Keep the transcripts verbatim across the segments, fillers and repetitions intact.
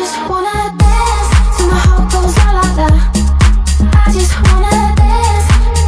just wanna dance till my heart goes la la la. I just wanna dance.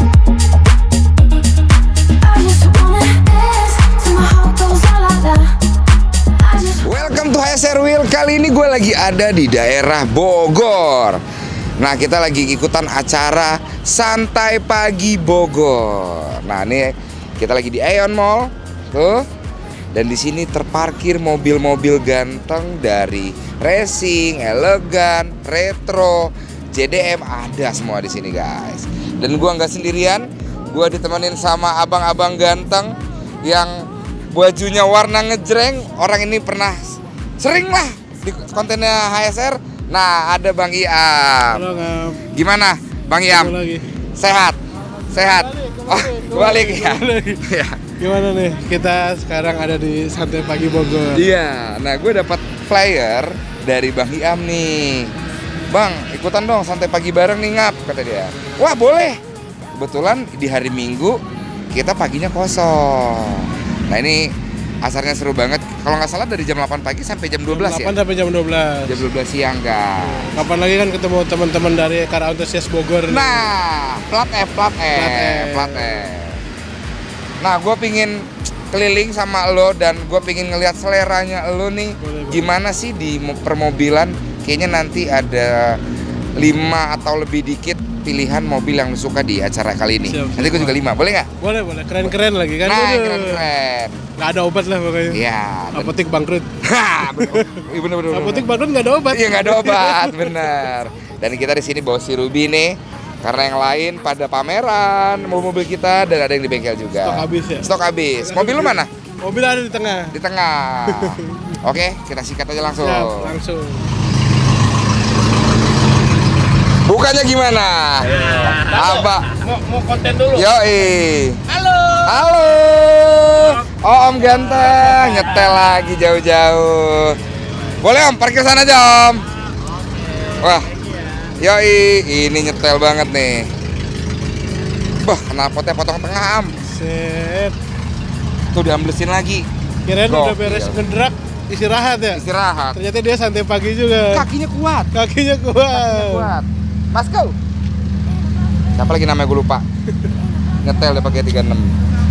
I just wanna dance till my heart goes la la la. I just Welcome to H S R Wheel. Kali ini gue lagi ada di daerah Bogor. Nah, kita lagi ikutan acara Santai Pagi Bogor. Nah, ini kita lagi di Aeon Mall, tuh. Dan di sini terparkir mobil-mobil ganteng dari racing, elegan, retro, J D M, ada semua di sini, guys. Dan gua nggak sendirian, gua ditemenin sama abang-abang ganteng yang bajunya warna ngejreng. Orang ini pernah sering lah di kontennya H S R. Nah, ada Bang Iam. Halo, Ngam. Gimana, Bang Iam? Lagi. Sehat? Sehat? Oh, balik ya? Ya. Gimana nih? Kita sekarang ada di Santai Pagi Bogor. Iya, nah gue dapat flyer dari Bang Iam nih. Bang, ikutan dong santai pagi bareng nih, Ngap, kata dia. Wah, boleh. Kebetulan di hari Minggu kita paginya kosong. Nah, ini asarnya seru banget. Kalau nggak salah dari jam delapan pagi sampai jam dua belas ya? delapan sampai jam dua belas. Jam dua belas siang, guys. Kapan lagi kan ketemu teman-teman dari Car Antusias Bogor nih. Nah, plat F, plat F, Plat F. plat F. Nah, gue pingin keliling sama lo dan gue pingin ngelihat seleranya lo nih. Boleh, Gimana sih di mo- permobilan? Kayaknya nanti ada lima atau lebih dikit pilihan mobil yang lo suka di acara kali ini. Siap, Nanti gue juga lima, boleh nggak? Boleh, boleh. Keren-keren lagi kan. Nah, Aduh. keren-keren. Nggak ada obat lah pokoknya. Iya. Apotek bangkrut. Hah, bener, iya, bener, bener, bener. Apotek bangkrut nggak ada obat. Iya, nggak ada obat, bener. Dan kita di sini bawa si Ruby nih. Karena yang lain pada pameran mobil-mobil kita dan ada yang di bengkel juga. Stok habis ya? Stok habis. Mobil lu mana? Mobil ada di tengah. Di tengah. Oke, kita sikat aja langsung. Siap, langsung. Bukannya gimana? Apa? Mau, mau konten dulu. Yoi. Halo. Halo. Oh, Om ganteng, nyetel lagi jauh-jauh. Boleh Om, parkir sana aja Om. Wah. Yoi, ini nyetel banget nih. Bah, knalpotnya potong tengah Am. Set. Tuh diamblesin lagi. Kirain Gokil. udah beres ngedrak istirahat ya. Istirahat. Ternyata dia santai pagi juga. Kakinya kuat. Kakinya kuat. Kakinya kuat. Mas go. Siapa lagi namanya gue lupa. Nyetel dia pakai tiga puluh enam.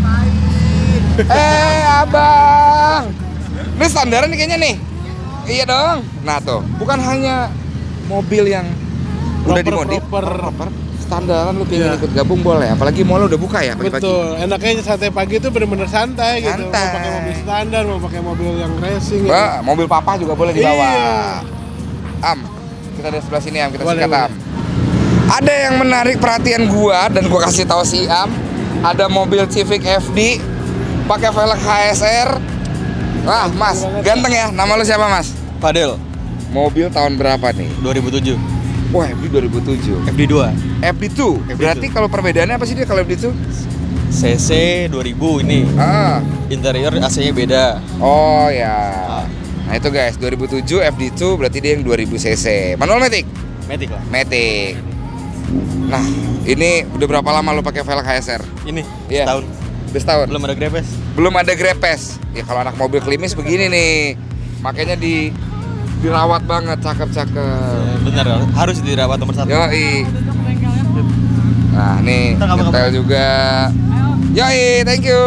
Eh, Abang. Ini standaran nih kayaknya nih. Iya dong. Nah tuh, bukan hanya mobil yang udah Proper, dimodif, proper. proper. Standaran lu pengen Iya. ikut gabung boleh. Apalagi mall udah buka ya pagi-pagi. Betul, enaknya santai pagi itu bener-bener santai, gitu. Santai. Mau pakai mobil standar, mau pakai mobil yang racing. Gitu. Bah, mobil papa juga boleh dibawa. Iya. Am, kita dari sebelah sini Am, kita Boleh, sikat boleh. Am. Ada yang menarik perhatian gua dan gua kasih tahu si Am. Ada mobil Civic F D pakai velg H S R. Wah, Mas, ganteng ya. Nama lu siapa, Mas? Fadel, Mobil tahun berapa nih? dua ribu tujuh. Wah, F D dua ribu tujuh. F D dua. F D dua. Berarti kalau perbedaannya apa sih dia kalau F D dua? C C dua ribu ini. Ah. Interior A C-nya beda. Oh ya. Nah, itu guys, dua ribu tujuh F D dua berarti dia yang dua ribu cc. Manual matic? Matic lah. Matic. Nah, ini udah berapa lama lo pakai velg H S R? Ini Iya. setahun. Udah setahun. Belum ada grepes. Belum ada grepes. Ya kalau anak mobil klimis begini nih. Makanya di dirawat banget, cakep-cakep. Ya, benar, harus dirawat nomor satu. Yoi. Nah, nih Ntar kapan-kapan. nyetel juga. Yoi, thank you.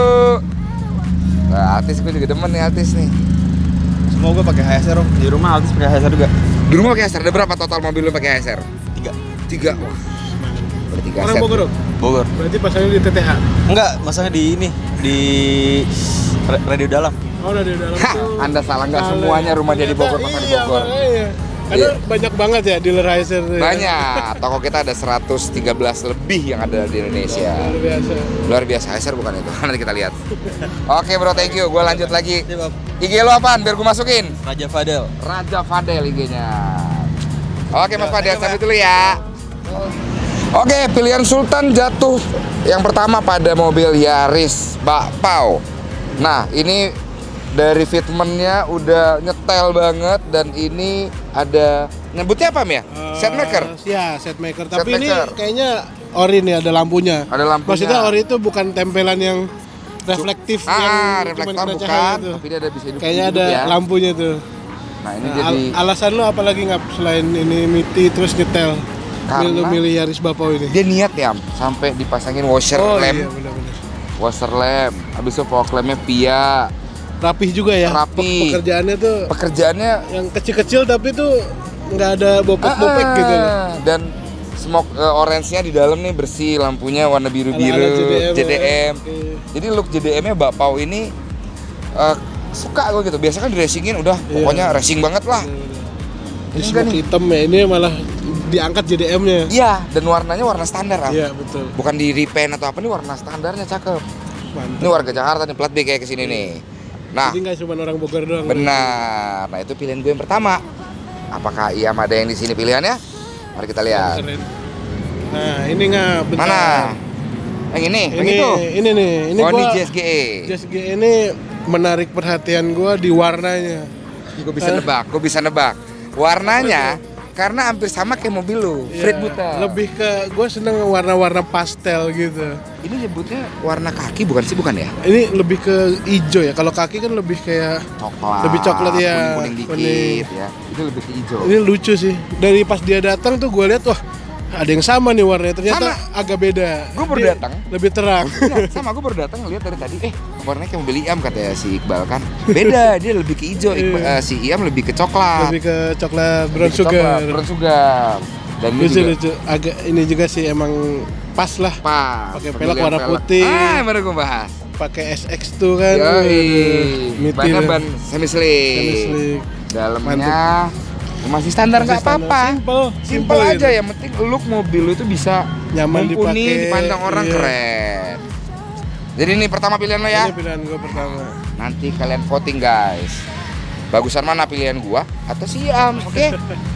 Nah, artis gue juga demen nih artis nih. Semua gue pakai H S R, Om. Di rumah Altis pakai H S R juga. Di rumah pakai H S R, ada berapa total mobil lu pakai H S R? Tiga. Tiga. Wah. Ada tiga Orang set. Bogor, Om? Bogor. Berarti pasangnya di T T A. Enggak, masanya di ini di ra- radio dalam. Oh, udah di dalam Hah, tuh. Anda salah, nggak Salah. semuanya rumah dia di Bogor, pasang di Iya, Bogor. makanya. Karena Iya. banyak banget ya dealer H S R tuh ya. Banyak, toko kita ada seratus tiga belas lebih yang ada di Indonesia. Luar biasa. Luar biasa, H S R bukan itu, nanti kita lihat. Oke bro, thank you, gue lanjut lagi. Siap, Om. I G lo apaan, biar gue masukin? Raja Fadel. Raja Fadel I G-nya. Oke Mas Fadel, sampai dulu ya. Oke, pilihan Sultan jatuh yang pertama pada mobil Yaris Bakpao. Nah, ini dari fitmentnya udah nyetel banget dan ini ada nyebutnya apa Mia? Eh, Set maker. Ya, set maker. Set Tapi ini maker. kayaknya ori nih, ada lampunya. Ada lampunya. Maksudnya ori itu bukan tempelan yang reflektif Ah, yang reflektor cuman kena bukan, cahaya itu. tapi dia ada bisa hidup Kayaknya hidup ada ya. lampunya tuh. Nah ini Nah, jadi al- alasan lu apa lagi nggak selain ini miti terus nyetel? Karena- Lu milih Yaris Bapau ini. dia niat ya, Am, sampai dipasangin washer Oh lamp, iya benar-benar. washer lamp, habis itu fog lampnya Pia, Rapih juga ya. Rapi. Pe- Pekerjaannya tuh pekerjaannya yang kecil-kecil tapi tuh nggak ada bopek-bopek ah, gitu loh. dan smoke uh, orange-nya di dalam nih bersih, lampunya warna biru-biru, Ala-ala J D M. Oke. Jadi look J D M-nya Bapau ini uh, suka gue gitu. Biasanya kan di racingin udah Iya. pokoknya racing banget lah. Bener-bener. Ini Ini enggak smoke nih. hitam ya, ini malah diangkat J D M-nya. Iya, dan warnanya warna standar, Am. Iya betul. Bukan di repaint atau apa, nih warna standarnya cakep. Mantap. Ini warga Jakarta nih, plat B kayak kesini nih. Nah, Jadi nggak cuma orang Bogor doang. benar. Nah, itu pilihan gue yang pertama. Apakah Iam ada yang di sini pilihannya? Mari kita lihat. Keren. Nah ini nggak bentar. Mana? Yang ini, yang Ini itu. ini nih, ini Oh, ini gua J S G E. J S G E ini menarik perhatian gua di warnanya. Gue bisa nebak, gue bisa nebak. Warnanya karena hampir sama kayak mobil lu, Iya, Fred Butel. lebih ke gua seneng warna-warna pastel gitu. Ini nyebutnya warna kaki bukan sih, bukan ya? Ini lebih ke hijau ya. Kalau kaki kan lebih kayak Coklat. Lebih coklat, ya. Kuning-kuning dikit Kuning. ya. Itu lebih ke hijau. ini lucu sih. Dari pas dia datang tuh gua lihat wah ada yang sama nih warnanya. Ternyata agak beda. Gua baru Dia datang. lebih terang. Nah, sama gue baru datang ngeliat dari tadi, eh warnanya kayak mobil Iam katanya si Iqbal kan. Beda, dia lebih ke hijau, Iqbal, Iya. eh, si Iam lebih ke coklat. lebih ke coklat brown Lebih ke sugar. coklat, brown sugar. Dan ini Lucu juga lucu. Agak ini juga sih emang pas lah. pas. Pakai pemilihan pelek warna pelek. putih. Ah, baru gue bahas. Pakai S X tuh kan. Yoi. Miti Bannya lah. ban semi slick. Semi slick. Dalamnya masih standar Masih nggak standar. apa-apa. Simple, Simple simple aja, gitu. yang penting look mobil lu itu bisa Nyaman mumpuni, dipakai, dipandang orang iya. keren. Jadi ini pertama pilihan lo ya. Ini pilihan gue pertama. Nanti kalian voting guys. Bagusan mana pilihan gua atau si Iam, oke?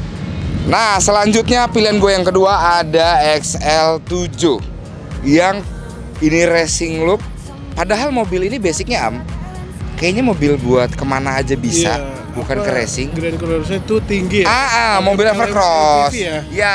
Nah, selanjutnya pilihan gue yang kedua ada X L tujuh yang ini racing look. Padahal mobil ini basicnya Am, kayaknya mobil buat kemana aja bisa, Iya, bukan apa, ke racing. Grand Cruiser itu tinggi ya. Ah, ah mobil Kalau Evercross. M P V ya? Ya.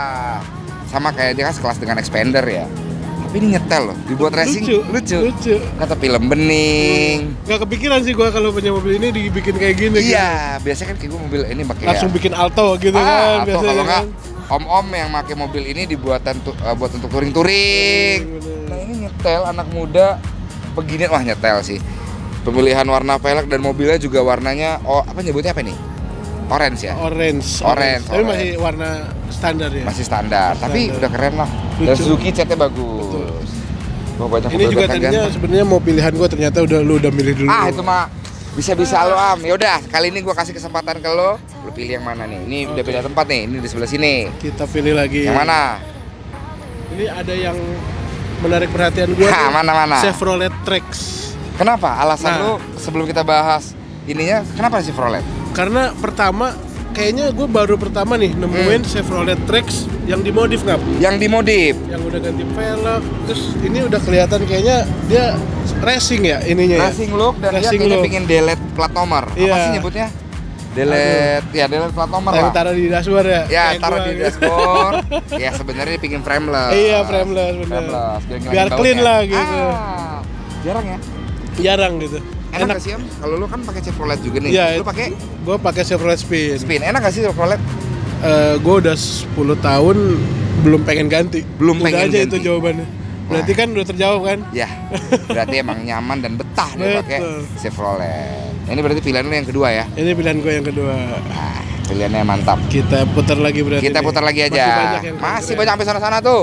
Sama kayak dia kan sekelas dengan Expander ya. Tapi ini nyetel loh, dibuat racing Lucu, lucu. lucu. Kata film bening. Gak kepikiran sih gue kalau punya mobil ini dibikin kayak gini. Iya, biasanya kan kayak gue mobil ini pakai Langsung ya. bikin Alto gitu Ah, kan. atau biasanya kalau nggak kan. om-om yang pakai mobil ini dibuatan tu- uh, buat untuk touring-touring. Bener. Nah ini nyetel anak muda begini, wah nyetel sih. Pemilihan warna pelek dan mobilnya juga warnanya, oh apa nyebutnya apa nih? Orange ya? Orange. Orange, Tapi orange. masih warna standar ya. Masih standar, tapi Standar. udah keren lah. Dan Lucu. Suzuki catnya bagus. Wah, banyak Ini mobil juga ganteng-ganteng. tadinya sebenarnya mau pilihan gue ternyata udah lu udah milih dulu. Ah itu mah bisa-bisa lo Am. Yaudah, kali ini gua kasih kesempatan ke lo. Lo pilih yang mana nih? Ini udah Oke. pilih tempat nih. Ini di sebelah sini. Kita pilih lagi. Yang mana? Ini ada yang menarik perhatian gue. Hah, mana-mana? Chevrolet Trax. Kenapa? Alasan Nah. lu sebelum kita bahas ininya, kenapa sih Chevrolet? Karena pertama kayaknya gue baru pertama nih nemuin Hmm. Chevrolet Trax yang dimodif nggak? Yang dimodif. Yang udah ganti velg, terus ini udah kelihatan kayaknya dia racing ya ininya ya. Racing look dan dia Racing kayaknya look. pingin delete plat nomor. Apa Iya. sih nyebutnya? Delete, ya delete plat nomor Yang lah. taruh di dashboard ya. Ya, Kayak taruh gua di gitu. dashboard. Ya sebenarnya dia pingin frameless. Iya, frameless, bener. Frameless, biar, ngilangin Biar clean bautnya. lah, gitu. Ah, jarang ya. Jarang gitu. Enak, gak sih Am? Kalau lu kan pakai Chevrolet juga nih. Iya, Lu pakai gue pakai Chevrolet Spin. Spin. Enak gak sih Chevrolet? Eh, gue udah sepuluh tahun belum pengen ganti. Belum Udah pengen aja ganti. itu jawabannya. Berarti kan udah terjawab kan? Ya, berarti emang nyaman dan betah dia pakai Betul. Chevrolet. Ini berarti pilihan lu yang kedua ya. Ini pilihan gue yang kedua. Ah, pilihannya mantap. Kita putar lagi berarti. Kita nih. putar lagi aja. Masih banyak yang Masih keren. banyak sampai sana-sana tuh.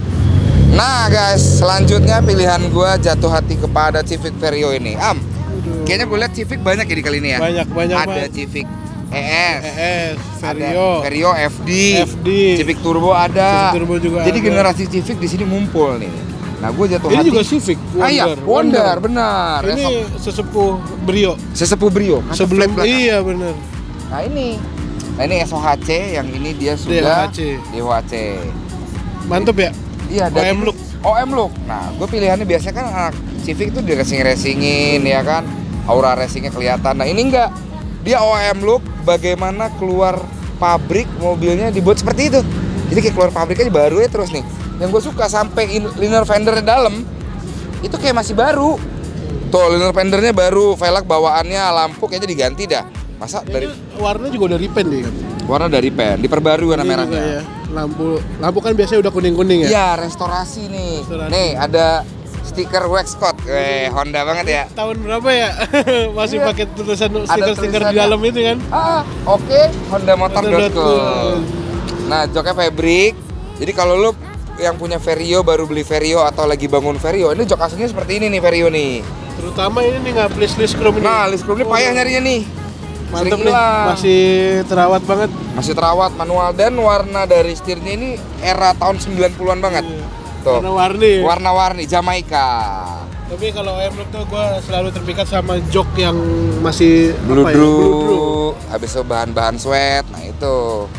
Nah guys, selanjutnya pilihan gua jatuh hati kepada Civic Vario ini. Am, Aduh. kayaknya gue lihat Civic banyak ya di kali ini ya. Banyak, banyak Ada banget. Civic E S, E S, ada Vario, Vario F D, F D, Civic Turbo ada. Civic Turbo juga Jadi ada. generasi Civic di sini ngumpul nih. Nah, gue jatuh Ini hati. juga Civic, Ah, iya, Wonder, Wonder, Wonder. benar. Ini Esok. sesepuh Brio. Sesepuh Brio. kata Sebelum flat belakang. iya bener. Nah ini, nah ini S O H C yang ini dia D H sudah C. D H C. Mantep ya. Iya, O M look. O M look. Nah, gue pilihannya biasanya kan anak Civic tuh di racing racingin ya kan, aura racingnya kelihatan. Nah ini enggak, dia O M look. Bagaimana keluar pabrik mobilnya dibuat seperti itu. Jadi kayak keluar pabrik aja baru ya terus nih. Yang gue suka sampai in- liner fender dalam itu kayak masih baru. Tuh liner fendernya baru, velg bawaannya, lampu kayaknya diganti dah. Masa Ini dari warna juga udah repaint nih kan. warna dari pen, diperbarui warna Ini merahnya. juga ya. Lampu lampu kan biasanya udah kuning-kuning ya. Iya, restorasi nih. Restorasi. Nih ada stiker wax coat. Weh, Honda banget ya. Tahun berapa ya? Masih Iya. pakai tulisan Ada stiker-stiker di tulisannya. dalam itu kan. Ah, oke, honda motor dot com. com. Nah, joknya fabric. Jadi kalau lu yang punya Vario baru beli Vario atau lagi bangun Vario, ini jok aslinya seperti ini nih Vario nih. Terutama ini nih nggak list list chrome ini. Nah, list chrome ini payah nyarinya nih. Mantep Sering nih. hilang. Masih terawat banget. Masih terawat manual dan warna dari setirnya ini era tahun sembilan puluhan banget. Tuh. Warna-warni. Warna-warni Jamaika. Tapi kalau O M Look tuh gue selalu terpikat sama jok yang masih apa ya, Bludru, bludru. habis itu bahan-bahan sweat. Nah, itu.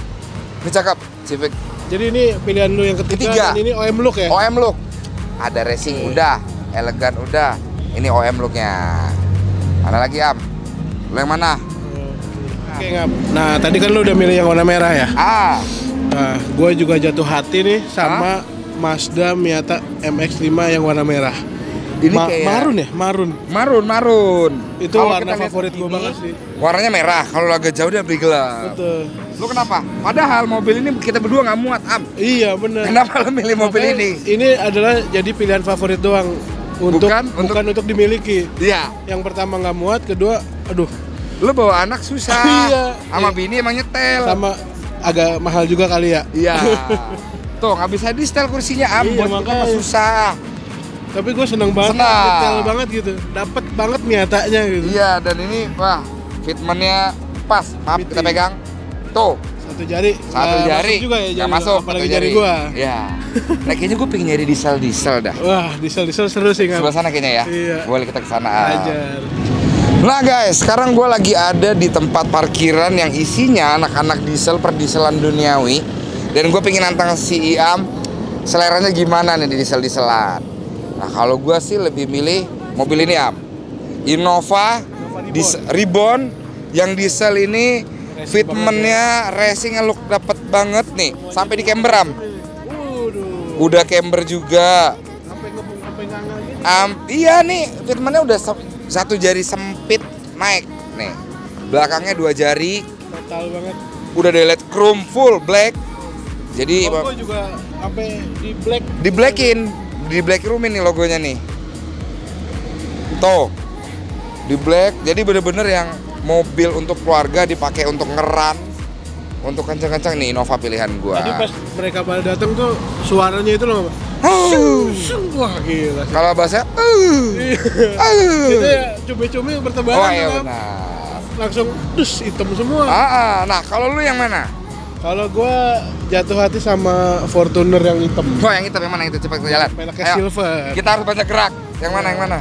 Ini cakep, Civic. Jadi ini pilihan lu yang ketiga, Ketiga. dan ini O M Look ya? O M look. Ada racing udah, elegan udah. Ini O M looknya. Mana lagi, Am? Lu yang mana? Oke, Ngap. Nah, tadi kan lu udah milih yang warna merah ya? Ah, Nah, gue juga jatuh hati nih sama Mazda Miata M X lima yang warna merah. Ini Ma- kayak- marun ya, marun. marun, marun. Itu Kalau warna kita lihat favorit gue ini, banget sih. Warnanya merah, kalau agak jauh dia beli gelap. Betul. Lu kenapa? Padahal mobil ini kita berdua nggak muat, Am. Iya bener. Kenapa lu milih mobil Makanya ini? Ini adalah jadi pilihan favorit doang untuk Bukan bukan, untuk- untuk dimiliki. Iya. Yang pertama nggak muat, kedua, aduh, Lu bawa anak susah. Iya. Sama Iya. bini emang nyetel. sama agak mahal juga kali ya. Iya. Tuh, nggak bisa di setel kursinya, Am. Iya, Buat kita makanya. mah susah. Tapi gue seneng banget, Senang. detail banget gitu, dapat banget Miatanya gitu. Iya, dan ini wah, fitmentnya pas. Maaf, Fitting. kita pegang. Tuh, Satu jari. satu nggak jari. masuk juga ya, Nggak jari masuk, lo, apalagi satu jari gua. Iya. Nah, kayaknya gue pengen nyari diesel-diesel dah. Wah, diesel-diesel seru sih, Ngap. Sebelah sana kayaknya ya. Iya. Boleh kita ke sana. Ajar. Nah guys, sekarang gue lagi ada di tempat parkiran yang isinya anak-anak diesel perdieselan duniawi. Dan gue pengen nantang si Iam, seleranya gimana nih di diesel-dieselan. Nah kalau gue sih lebih milih mobil ini, Am. Innova, Reborn. dis- Reborn, yang diesel ini Racing fitmentnya racingnya look dapet banget nih. Sampai di camber, Am. Waduh. Udah camber juga. Sampai ngebung, sampai nganga gitu. Am, iya nih, fitmentnya udah se- satu jari sempit naik nih. Belakangnya dua jari, Total banget. udah delete chrome full black. Jadi Logo juga sampai di black. di blackin, di black roomin nih logonya nih. Tuh, di black. Jadi bener-bener yang mobil untuk keluarga dipakai untuk ngeran, untuk kencang-kencang nih Innova pilihan gua. Tadi pas mereka pada datang tuh suaranya itu loh. Huh. Wah gila. Kalau bahasa, uh, uh. Itu ya cumi-cumi bertebaran Oh iya tuh, Ngap. benar. Langsung dus hitam semua. Ah, ah. Nah kalau lu yang mana? Kalau gua jatuh hati sama Fortuner yang hitam. Wah yang hitam yang mana itu cepat kita jalan. Peleknya Ayo. silver. Kita harus banyak gerak. Yang mana? Yang mana?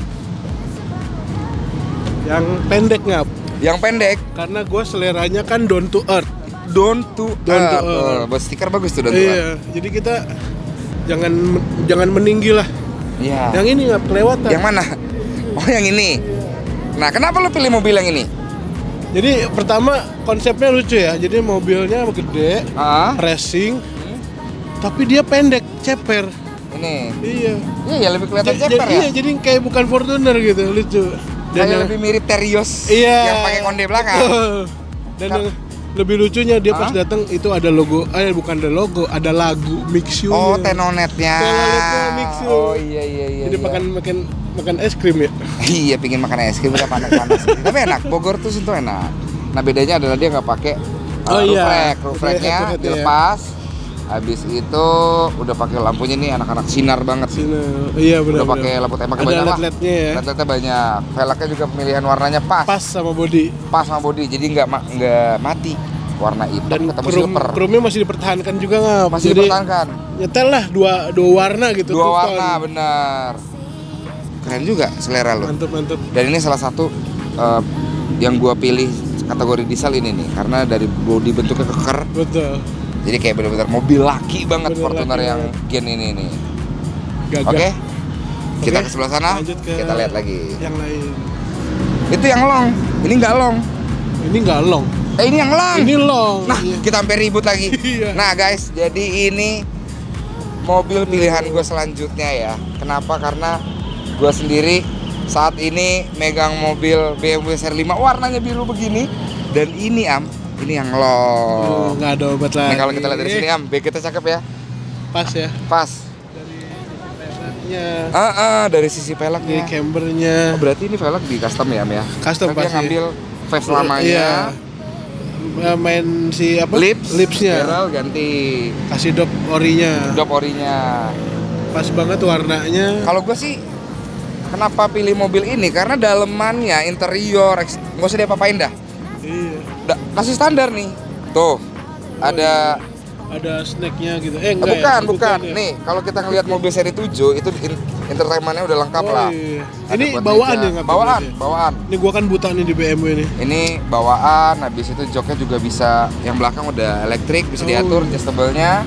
Yang pendek, Ngap. Yang pendek. Karena gua seleranya kan down to earth. Down to Down to earth. earth. Oh, buat stiker bagus tuh down to earth. Iya, jadi kita jangan jangan meninggi lah. Iya. Yang ini nggak kelewatan. Yang mana? Oh yang ini. Nah kenapa lu pilih mobil yang ini? Jadi pertama konsepnya lucu ya. Jadi mobilnya gede, Ah, racing, tapi dia pendek, ceper. ini. Iya. Iya ya lebih kelihatan Ja- ceper ja- ya. Iya, jadi kayak bukan Fortuner gitu, lucu. Kayak yang- lebih mirip Terios Iya. yang pakai konde belakang. Dan yang lebih lucunya dia pas Hah? datang itu ada logo, eh bukan ada logo, ada lagu Mix You. Oh tenonetnya. Tenonetnya mix you. Oh iya iya iya. Jadi iya. makan makan makan es krim ya. Iya pingin makan es krim udah panas-panas. Tapi enak, Bogor tuh sentuh enak. Nah bedanya adalah dia nggak pakai uh, Oh, roof iya. rack, roof Dia racknya head-to-head ya. dilepas. Habis itu udah pakai lampunya nih anak-anak sinar banget. Sini. Iya benar. Udah pakai lampu tembak Ada banyak lah. L E D-nya ya. L E D-nya banyak. Velgnya juga pemilihan warnanya pas. Pas sama body. Pas sama body. Jadi nggak ma- nggak mati. Warna hitam Dan ketemu chrome, silver. chrome-nya masih dipertahankan juga nggak? Masih Jadi, dipertahankan. nyetel lah dua dua warna gitu. Dua two warna tone. bener. Keren juga selera lo. Mantep mantep. Dan ini salah satu eh, yang gua pilih kategori diesel ini nih karena dari body bentuknya keker. Betul. Jadi kayak bener-bener mobil laki banget Bener Fortuner laki yang banget. gen ini nih. Gagah. Oke. Kita Oke, ke sebelah sana. lanjut ke Kita lihat lagi. Yang lain. Itu yang long. Ini nggak long. Ini nggak long. Eh ini yang long. Ini long. Nah, Iya. kita sampai ribut lagi. Iya. Nah, guys, jadi ini mobil pilihan gue selanjutnya ya. Kenapa? Karena gue sendiri saat ini megang mobil B M W Seri lima warnanya biru begini. Dan ini Am, ini yang Oh, lock. nggak ada obat lagi. Nah kalau kita lihat dari sini Am, back kita cakep ya. Pas ya. Pas. Dari peleknya, Ah, ah, dari sisi dari velgnya. cambernya. Oh, berarti ini velg di custom ya Am ya? Custom Kan dia pasti. ngambil face lamanya. Iya. Eh, Main si apa? Lips, Lipsnya. barrel ganti. Kasih dop orinya. Dop orinya. Pas banget warnanya. Kalau gue sih kenapa pilih mobil ini? Karena dalemannya, interior, eks- nggak usah diapa-apain dah. Iya. Da- masih standar nih. Tuh, ada Ada snacknya gitu. Eh Eh, enggak bukan, ya? bukan. ya? Nih, kalau kita ngelihat mobil seri tujuh itu in- entertainmentnya udah lengkap Oh, lah. iya. Ada Ini buat bawaan meja. ya nggak Bawaan, berarti? bawaan. Ini gua kan buta nih di B M W nih. Ini bawaan, habis itu joknya juga bisa, yang belakang udah elektrik, bisa Oh. diatur adjustable-nya.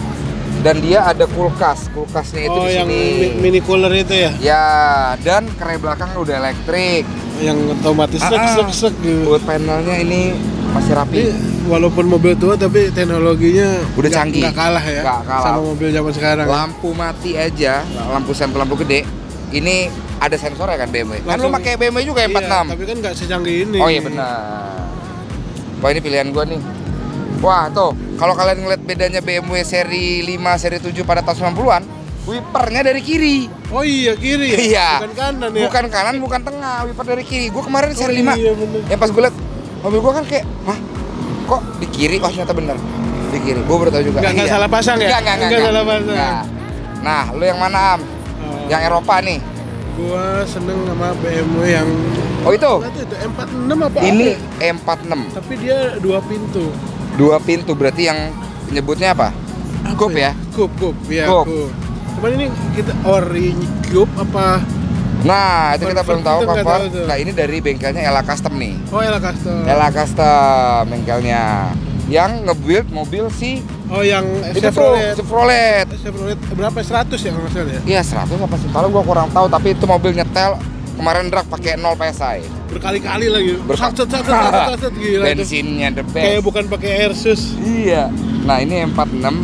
Dan dia ada kulkas, kulkasnya itu Oh, di yang sini. mi- mini cooler itu ya? Ya, dan kerai belakang udah elektrik. Yang otomatis Ah, sek ah. sek sek gitu. Buat panelnya ini masih rapi. Ini walaupun mobil tua tapi teknologinya Udah nggak- canggih. nggak kalah ya Nggak kalah. sama mobil zaman sekarang. Lampu mati aja, lampu senter lampu gede. Ini ada sensor ya kan B M W. Kan lu Langsung- pakai B M W juga ya Iya, empat puluh enam. tapi kan nggak secanggih ini. Oh iya benar. Wah ini pilihan gua nih. Wah tuh, kalau kalian ngeliat bedanya B M W seri lima, seri tujuh pada tahun sembilan puluhan, wipernya dari kiri. Oh iya kiri ya. Iya. Bukan kanan ya. Bukan kanan, bukan tengah, wiper dari kiri. Gua kemarin Oh, seri lima. Iya bener. Yang pas gue liat mobil gua kan kayak, hah? Kok di kiri? Oh ternyata bener. Di kiri. Gua baru tahu juga. Nggak- nggak Iya. salah pasang ya? Nggak, nggak, nggak, Nggak nggak. salah pasang. Nggak. Nah, lu yang mana Am? Oh, Yang Eropa nih. gua seneng sama B M W yang Oh itu. apa tuh itu M empat puluh enam apa? Ini apa? E empat puluh enam. Tapi dia dua pintu. Dua pintu berarti yang nyebutnya apa? Apa Coupe ya? Coupe, coupe, ya Coupe. coupe. Cuman ini kita ori coupe apa? Nah, itu kita Convert belum tahu kita nggak cover. tahu tuh. Nah, ini dari bengkelnya Ella Custom nih. Oh Ella Custom. Ella Custom bengkelnya. Yang nge-build mobil si Oh yang itu tuh, Chevrolet. Chevrolet. Chevrolet berapa? seratus ya kalau nggak salah ya? Iya, seratus apa sih? Kalau gua kurang tahu, tapi itu mobil nyetel kemarin drag pakai nol P S I. Berkali-kali lagi. Berka- Sat, sat, sat, sat, sat, sat, gila itu. Bensinnya the best. Kayak bukan pakai Airsus. Iya. Nah, ini E empat puluh enam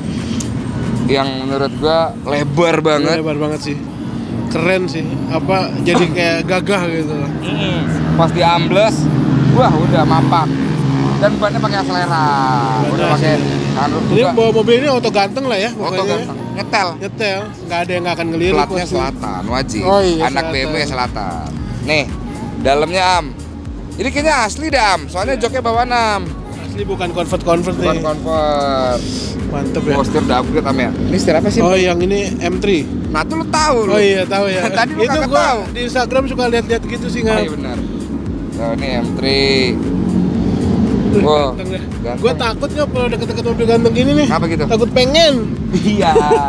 yang menurut gua lebar banget. Lebar banget sih. Keren sih. Apa jadi kayak gagah gitu. Hmm, Pas diambles, wah udah mapak. Dan bannya pakai aselera. Udah Bannya pakai aselera. handuk Ini juga. bawa mobil ini auto ganteng lah ya Oto pokoknya. ganteng. Nyetel. Nyetel, nggak ada yang nggak akan ngelirik. Platnya pasti. selatan, wajib. Oh iya, Anak B M W selatan. selatan. Nih, dalamnya Am. Ini kayaknya asli dah Am, soalnya joknya bawaan Am. Asli bukan convert-convert Bukan nih. convert. Mantep ya. Oh, setir udah upgrade Am ya. Ini setir apa sih? Oh yang ini M tiga. Nah, tuh lu tahu lu. Oh iya tahu ya. Tadi lu itu kagak gua tahu. di Instagram suka lihat-lihat gitu sih Oh nggak. iya benar. Oh, ini M tiga. Wow, Ganteng deh. ganteng. Gue takut nggak kalau deket-deket mobil ganteng gini nih. Apa gitu? Takut pengen. Iya.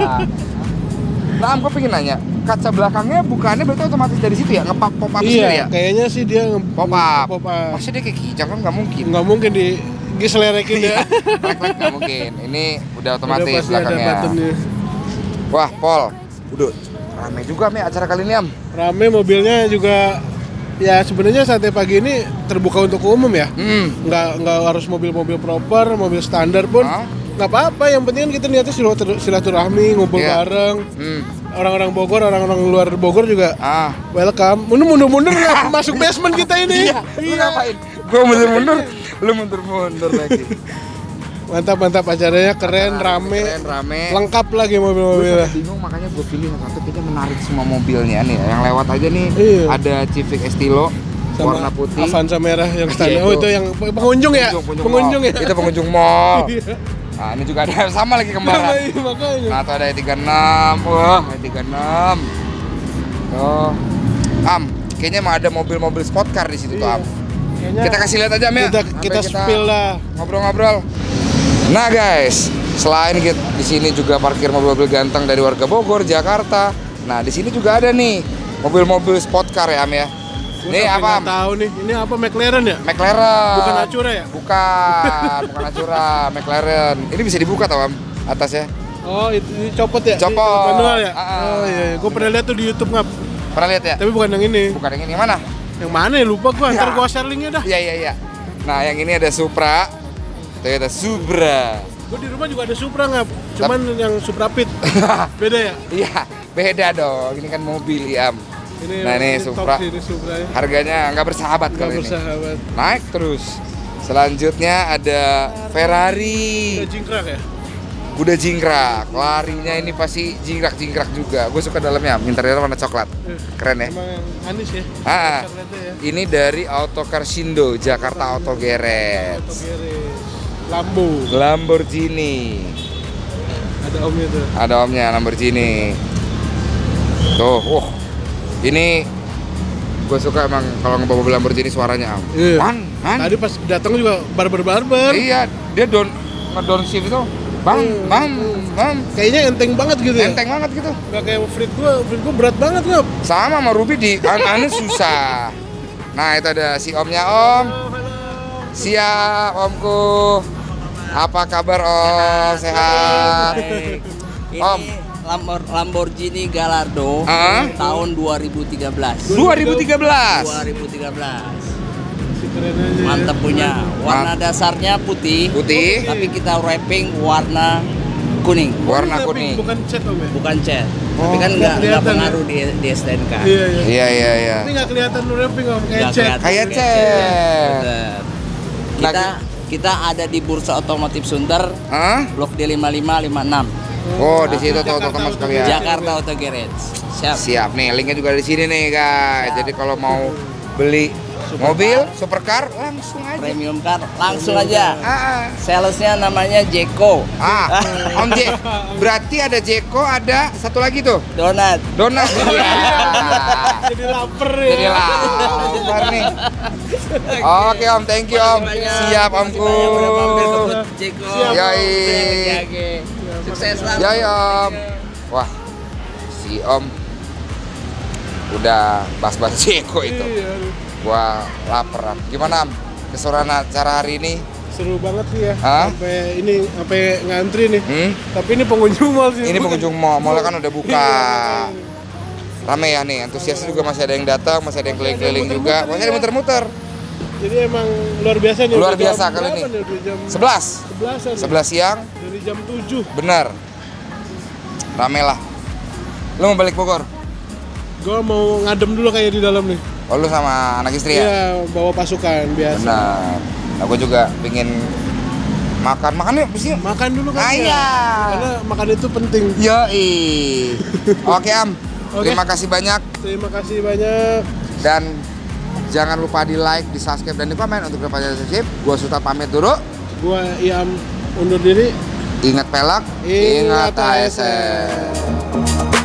Nah, Am, gue pengen nanya, kaca belakangnya bukannya berarti otomatis dari situ ya? Nge-pop pop up sendiri ya? Iya, kayaknya sih dia nge- Pop up. Pop up. Maksudnya dia kayak kijang kan nggak mungkin. Nggak mungkin di diselerekin ya. Lek-lek nggak mungkin. Ini udah otomatis Udah pasti ada belakangnya. buttonnya. Wah, Pol. Udah rame juga nih acara kali ini, Am. Rame mobilnya juga. Ya sebenarnya santai pagi ini terbuka untuk umum ya. Hmm. Nggak nggak harus mobil-mobil proper, mobil standar pun Hah? nggak apa-apa. Yang penting kan kita niatnya silatur- silaturahmi, ngumpul Iya. bareng. Hmm. Orang-orang Bogor, orang-orang luar Bogor juga Ah. welcome. Mundur mundur-mundur nggak masuk basement kita ini. Iya. Lu ngapain? Gua mundur-mundur, lu mundur-mundur lagi. Mantap mantap acaranya keren, Acara rame, Keren, rame. lengkap lagi Gue mobil-mobilnya. sampai bingung makanya gue pilih yang satu kayaknya menarik semua mobilnya nih ya. Yang lewat aja nih Iya. ada Civic Estilo Sama warna putih. Avanza merah yang Iya, standar. itu. Oh itu yang pengunjung ya? Pengunjung mall. ya? Itu pengunjung mall. Iya. Nah, ini juga ada sama lagi kembaran. Iya, makanya. Nah, tuh ada E tiga puluh enam. Wah, E tiga puluh enam. Tuh. Am, kayaknya emang ada mobil-mobil sport car di situ tuh, Iya. Am. Kayaknya Kita kasih lihat aja, Am ya. Kita Sampai kita spill lah. Ngobrol-ngobrol. Nah, guys, selain kita di sini juga parkir mobil-mobil ganteng dari warga Bogor, Jakarta. Nah, di sini juga ada nih mobil-mobil sport car ya, Am ya. Gua Nih sampai apa, nggak Am? tahu nih. Ini apa McLaren ya? McLaren. Bukan Acura ya? Bukan, bukan Acura, McLaren. Ini bisa dibuka tau, Am, atasnya. Oh, itu dicopot ya? Copot. Di manual ya? Ah, Oh iya, iya. Gue pernah lihat tuh di YouTube ngap. Pernah lihat ya? Tapi bukan yang ini. Bukan yang ini, yang mana? Yang mana ya? Lupa gua. Ntar Ya. gua share linknya dah. Iya, iya, iya. Nah, yang ini ada Supra. Toyota Supra. Gue di rumah juga ada Supra ngap. Cuman yang Supra Pit. Beda ya? Iya, beda dong. Ini kan mobil ya, Am. Ini Nah, ini top Supra. sih, ini Supra ya. Harganya nggak bersahabat Nggak kali ini. bersahabat. Naik terus. Selanjutnya ada Ferrari. Udah jingkrak ya? Kuda jingkrak. Larinya ini pasti jingkrak-jingkrak juga. Gue suka dalamnya. Interior warna coklat. Keren ya? Emang yang manis ya? Ah, ya. ini dari Autocar Shindo, Jakarta Auto Garage. Lambo. Lamborghini. Ada omnya tuh. Ada omnya Lamborghini. Tuh, wah. Ini gue suka emang kalau ngebawa mobil Lamborghini suaranya am. Iya. Man, man. Tadi pas datang juga barber-barber. Iya, dia don ngedownship itu. Bang, Hmm. bang, bang. Kayaknya enteng banget gitu ya. Enteng banget gitu. Gak kayak Frit gua, Frit gua berat banget gua. Sama sama Ruby di anu susah. Nah, itu ada si omnya Om. Siap, Omku. Apa kabar Om? Sehat? Ini Om. Lambor- Lamborghini Gallardo Ah? tahun dua ribu tiga belas. dua ribu tiga belas. dua ribu tiga belas. Si keren aja. Mantap punya. Warna dasarnya putih, Putih, tapi kita wrapping warna kuning, warna Tapi kuning. Bukan cat om ya? bukan cat. Oh, Tapi kan nggak nggak nggak kelihatan pengaruh di, di S T N K. Iya iya. Iya, iya, iya. Ini nggak kelihatan wrapping om, kayak Nggak cat. kelihatan Kayak kayak cat. Bener. Nah, Kita kita ada di Bursa Otomotif Sunter, Hah? Blok D lima lima lima enam, Oh, di situ Jakarta tahu-tahu Auto sekalian. Jakarta Auto Garage. Siap. Siap nih, linknya juga di sini nih guys. Siap. Jadi kalau mau beli mobil supercar langsung aja. Premium car langsung aja. Ah, Salesnya namanya Jeko. ah. ah. Om J, berarti ada Jeko, ada satu lagi tuh, Donat. Donat. Iya. Jadi lapar ya. Jadi lapar nih. Oke Om, thank you Om. Siap Omku. Jeko. Yoi. Sukses lah. Yoi Om. Wah, si Om udah bahas-bahas Jeko itu. Iya. Gua lapar. Gimana Am? Keseruan acara hari ini? Seru banget sih ya. Hah? Sampai ini sampai ngantri nih. Hmm? Tapi ini pengunjung mall sih. Ini pengunjung mall, mallnya kan udah buka. Iya, Rame ya nih, antusias juga masih ada yang datang, masih ada yang keliling-keliling juga, masih ada yang muter-muter. Jadi emang luar biasa nih. Luar Udah biasa jam kali berapa ini. nih? Udah jam sebelas. sebelasan nih. sebelas siang, Dari jam tujuh. bener. Rame lah. Lu mau balik Bogor? Gua mau ngadem dulu kayak di dalam nih. Oh lu sama anak istri ya? Iya, bawa pasukan biasa. Benar. Aku juga pingin makan. Makan yuk, mesti. Makan dulu kan. Ah, ya. iya. Karena makan itu penting. Yoi. Oke Am, Oke. terima kasih banyak. Terima kasih banyak. Dan jangan lupa di like, di subscribe, dan di komen untuk dapat subscribe. Gua Suta pamit dulu. Gua Iam undur diri. Ingat pelak, Ingat ingat A S A S M. M.